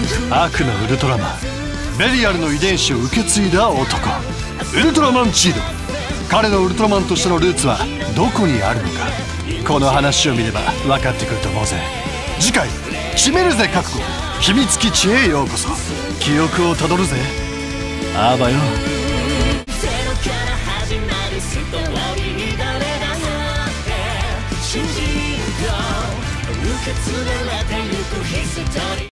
悪のウルトラマンベリアルの遺伝子を受け継いだ男、ウルトラマンジード。彼のウルトラマンとしてのルーツはどこにあるのか、この話を見れば分かってくると思うぜ。次回「決めるぜ覚悟秘密基地」へようこそ。記憶をたどるぜアーバよ。 ゼロから始まるストーリー、誰だって信じるよ、受け継がれてゆくヒストリー。